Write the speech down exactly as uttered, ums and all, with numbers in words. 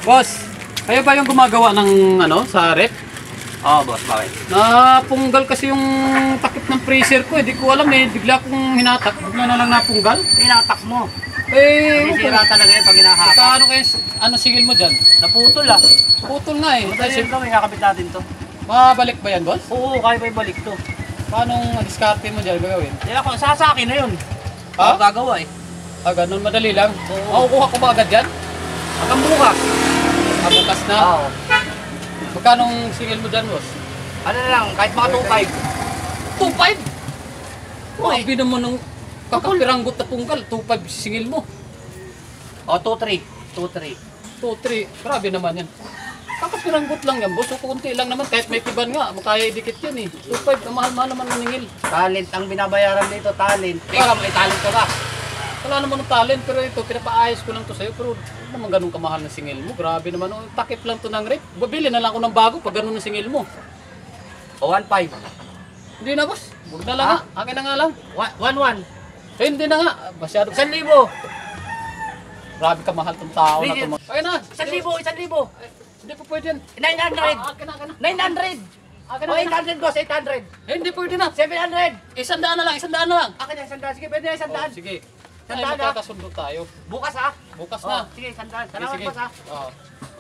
Boss, kayo ba yung gumagawa ng ano sa rep? Oo, oh, boss, bakit? Napunggal kasi yung takip ng freezer ko, hindi ko alam eh. Bigla kong hinatak, bigla na lang napunggal. Tinatak mo. Eh, Sisira talaga yun pag hinahatak. ano kaya, ano sigil mo dyan? Naputol ah. Putol nga eh. Madali Kasi, rin gawin, kakabit natin to. mabalik ba yan, boss? Oo, kaya pa ibalik to. Paano ang diskarte mo dyan gagawin? Hindi ako, sasaki na yun. Ha? Ako gagawa eh. Ah, ganun, madali lang. Oo. Makukuha ko ba agad yan? Hanggang bukas. Ah, bukas na. Oo. Magkano ang sigil mo dyan, boss? Ano na lang, kahit mga two five. two five? Uy. Grabe naman ng kakapiranggot na punggal, two five singil mo. O, two three. two three. two three, grabe naman yan. Kakapiranggot lang yan, boss. O kunti lang naman, kahit may tiban nga, makaya idikit yan eh. two five, mahal-mahal naman maningil. Talent ang binabayaran dito, talent. Ikaw, may talent ka ba? Wala naman ng talent, pero ito, pinapaayos ko lang to sa'yo. Pero hindi naman ganun kamahal na singil mo. Grabe naman, oh, takip lang to ng rep. Babili na lang ako ng bago pag ganun ang singil mo. O, one five. Hindi na, boss. Huwag na lang Ha? nga. Akin na nga lang. one one. Eh, hindi na nga. Masyado. Isang libo. Grabe kamahal tong tao na to. Hindi. Ayun na. Isang libo, isang libo. Eh, Hindi pa pwede yan. Nine hundred. Ah, Akin na, akin na. Nine hundred. Akin O, na, akin eight na. hundred, boss, eight hundred. Eh, hindi pwede na. Seven hundred. Isang daan na lang, isang daan na lang. Akin na, isang daan. Sige, pwede na isang Oh, daan. sige. Ay, Sandaan, ah. magkakasundo tayo. Bukas ah. Bukas Oh, na. sige, isang daan. Sige, Salamat, sige. boss ah. Oo.